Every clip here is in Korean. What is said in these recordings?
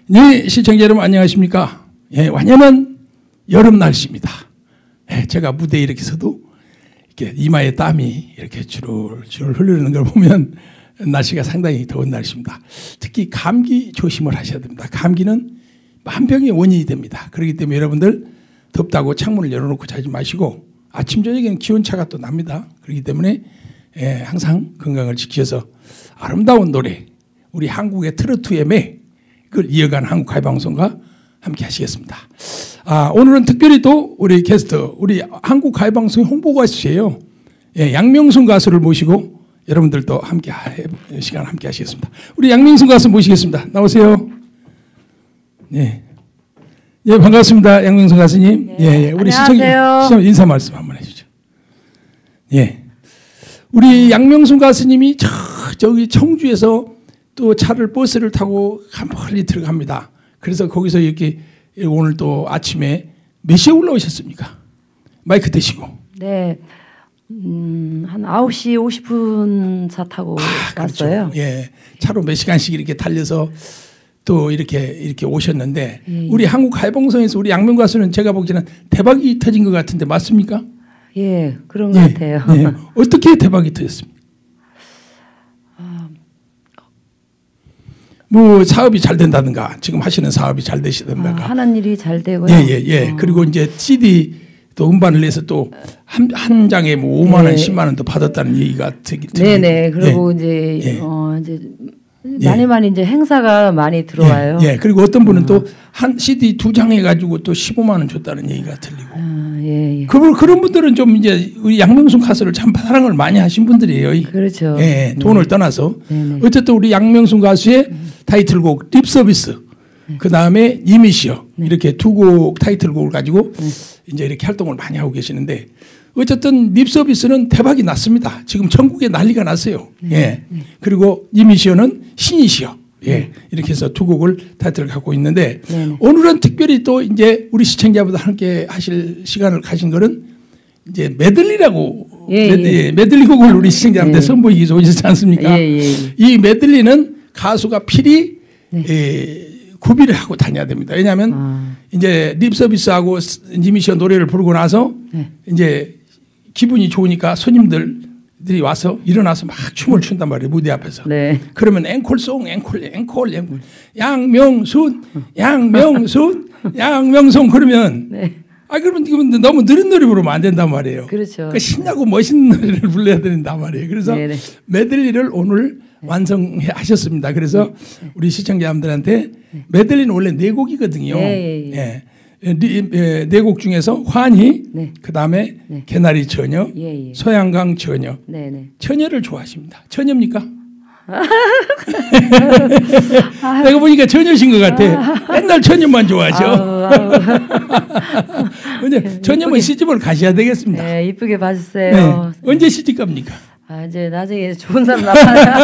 네, 시청자 여러분 안녕하십니까? 예, 완연한 여름 날씨입니다. 예, 제가 무대에 이렇게 서도 이렇게 이마에 땀이 이렇게 줄줄 흐르는 걸 보면 날씨가 상당히 더운 날씨입니다. 특히 감기 조심을 하셔야 됩니다. 감기는 만병의 원인이 됩니다. 그렇기 때문에 여러분들 덥다고 창문을 열어놓고 자지 마시고 아침 저녁에는 기온차가 또 납니다. 그렇기 때문에 항상 건강을 지켜서 아름다운 노래, 우리 한국의 트로트의 매, 그걸 이어간 한국가요방송과 함께 하시겠습니다. 오늘은 특별히 또 우리 게스트, 우리 한국가요방송 홍보가수예요. 양명순 가수를 모시고 여러분들도 함께 시간 함께 하시겠습니다. 우리 양명순 가수 모시겠습니다. 나오세요. 예, 반갑습니다, 양명순 가수님. 네. 우리 안녕하세요. 시청 인사 말씀 한번 해주죠. 예, 우리 양명순 가수님이 저기 청주에서 또 버스를 타고 멀리 들어갑니다. 그래서 거기서 이렇게 오늘 또 아침에 몇 시에 올라오셨습니까? 마이크 대시고. 네, 한 9시 50분 차 타고 왔어요. 그렇죠. 예, 차로 몇 시간씩 이렇게 달려서 또 이렇게 오셨는데 우리 한국가요방송에서 우리 양명 가수는 제가 보기에는 대박이 터진 것 같은데 맞습니까? 예, 그런 것 같아요. 예. 어떻게 대박이 터졌습니까? 뭐 사업이 잘 된다든가 지금 하시는 사업이 잘 되시든가 하는 일이 잘 되고요. 예. 그리고 이제 CD 또 음반을 내서 또 한 장에 뭐 5만 원, 10만 원도 받았다는 얘기가 네네. 그리고 이제 많이 이제 행사가 많이 들어와요. 예. 그리고 어떤 분은 또 한 CD 2장 해가지고 또 15만 원 줬다는 얘기가 들리고. 예. 그런 분들은 좀 이제 우리 양명순 가수를 참 사랑을 많이 하신 분들이에요. 그렇죠. 예. 돈을 떠나서. 네네. 어쨌든 우리 양명순 가수의 타이틀곡 립서비스. 그 다음에 이미시여. 이렇게 두 곡 타이틀곡을 가지고 이제 이렇게 활동을 많이 하고 계시는데 어쨌든 립서비스는 대박이 났습니다. 지금 전국에 난리가 났어요. 예. 그리고 이미시여는 신이시여. 예. 이렇게 해서 두 곡을 타이틀을 갖고 있는데 오늘은 특별히 또 이제 우리 시청자보다 함께 하실 시간을 가진 거는 이제 메들리라고 메들리 곡을 우리 시청자한테 선보이기 위해서 오셨지 않습니까? 이 메들리는 가수가 필히 구비를 하고 다녀야 됩니다. 왜냐하면 이제 립서비스하고 이미시여 노래를 부르고 나서 이제 기분이 좋으니까 손님들이 와서 일어나서 막 춤을 춘단 말이에요. 무대 앞에서. 그러면 앵콜송, 앵콜. 양명순 그러면 그러면 이건 너무 느린 노래 부르면 안 된단 말이에요. 그렇죠. 그러니까 신나고 멋있는 노래를 불러야 된단 말이에요. 그래서 메들리를 오늘 완성해 하셨습니다. 그래서 우리 시청자분들한테 메들리는 원래 4곡이거든요. 네 곡 중에서 환희, 그 다음에 개나리 처녀, 소양강 처녀. 처녀를 좋아하십니다. 처녀입니까? 내가 보니까 처녀신 것 같아. 옛날 처녀만 좋아하죠. 처녀면 시집을 가셔야 되겠습니다. 네, 이쁘게 봐주세요. 언제 시집 갑니까? 이제 나중에 좋은 사람 나타나요.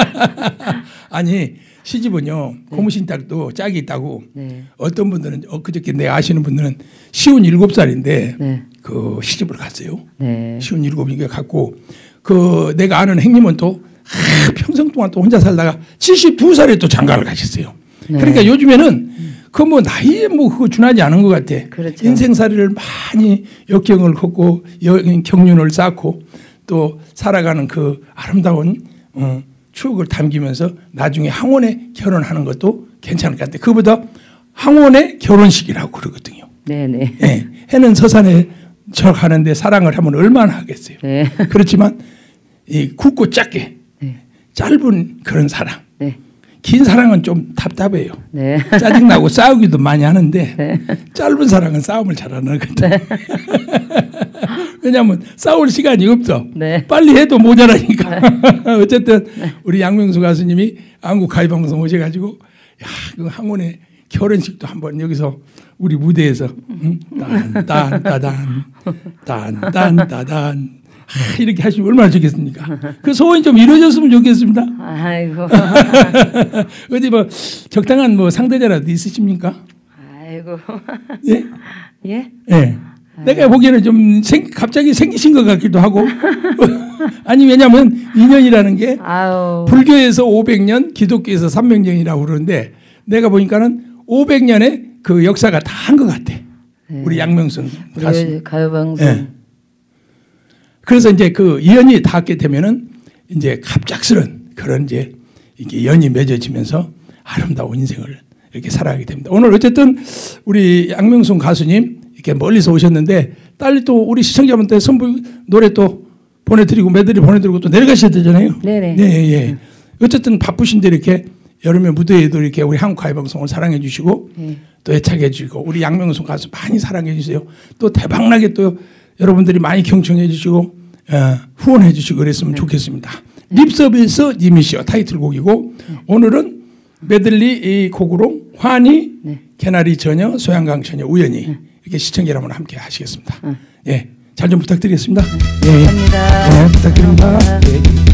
아니 시집은요 고무신 짝도 짝이 있다고. 어떤 분들은 그저께 내가 아시는 분들은 57살인데 그 시집을 갔어요. 57이니까 갔고 그 내가 아는 형님은 또 평생 동안 또 혼자 살다가 72살에 또 장가를 가셨어요. 그러니까 요즘에는 그 뭐 나이에 뭐 그거 준하지 않은 것 같아. 그렇죠. 인생살이를 많이 역경을 걷고 경륜을 쌓고 또 살아가는 그 아름다운 추억을 담기면서 나중에 항원에 결혼하는 것도 괜찮을 것 같아요. 그보다 항원의 결혼식이라고 그러거든요. 해는 서산에 저 가는데 사랑을 하면 얼마나 하겠어요. 그렇지만 이 굵고 작게 짧은 그런 사랑. 긴 사랑은 좀 답답해요. 짜증나고 싸우기도 많이 하는데 짧은 사랑은 싸움을 잘 안 하거든. 왜냐하면 싸울 시간이 없어. 빨리 해도 모자라니까. 어쨌든 우리 양명순 가수님이 한국가요방송 오셔가지고 그 항원의 결혼식도 한번 여기서 우리 무대에서 딴딴따단 이렇게 하시면 얼마나 좋겠습니까? 그 소원이 좀 이루어졌으면 좋겠습니다. 아이고. 어디 뭐 적당한 뭐 상대자라도 있으십니까? 아이고. 예? 내가 보기에는 좀 갑자기 생기신 것 같기도 하고. 아니 왜냐하면 인연이라는 게 불교에서 500년, 기독교에서 300년이라고 그러는데 내가 보니까는 500년의 그 역사가 다 한 것 같아. 우리 양명순 가수. 우리 가요방송. 예. 그래서 이제 그 연이 닿게 되면은 이제 갑작스런 그런 이제 이게 연이 맺어지면서 아름다운 인생을 이렇게 살아가게 됩니다. 오늘 어쨌든 우리 양명순 가수님 이렇게 멀리서 오셨는데 빨리 또 우리 시청자분들 선부 노래 또 보내드리고 메들리 보내드리고 또 내려가셔야 되잖아요. 네네. 네, 예. 어쨌든 바쁘신데 이렇게 여름의 무대에도 이렇게 우리 한국 가요방송을 사랑해 주시고 또 애착해 주시고 우리 양명순 가수 많이 사랑해 주세요. 또 대박나게 또 여러분들이 많이 경청해 주시고 후원해 주시고 그랬으면 좋겠습니다. 립서비스 님이시여 타이틀곡이고 오늘은 메들리 이 곡으로 환희, 개나리 처녀, 소양강 처녀, 우연히 이렇게 시청자 여러분 함께 하시겠습니다. 예, 잘 좀 부탁드리겠습니다. 감사합니다. 예, 부탁드립니다. 감사합니다. 예.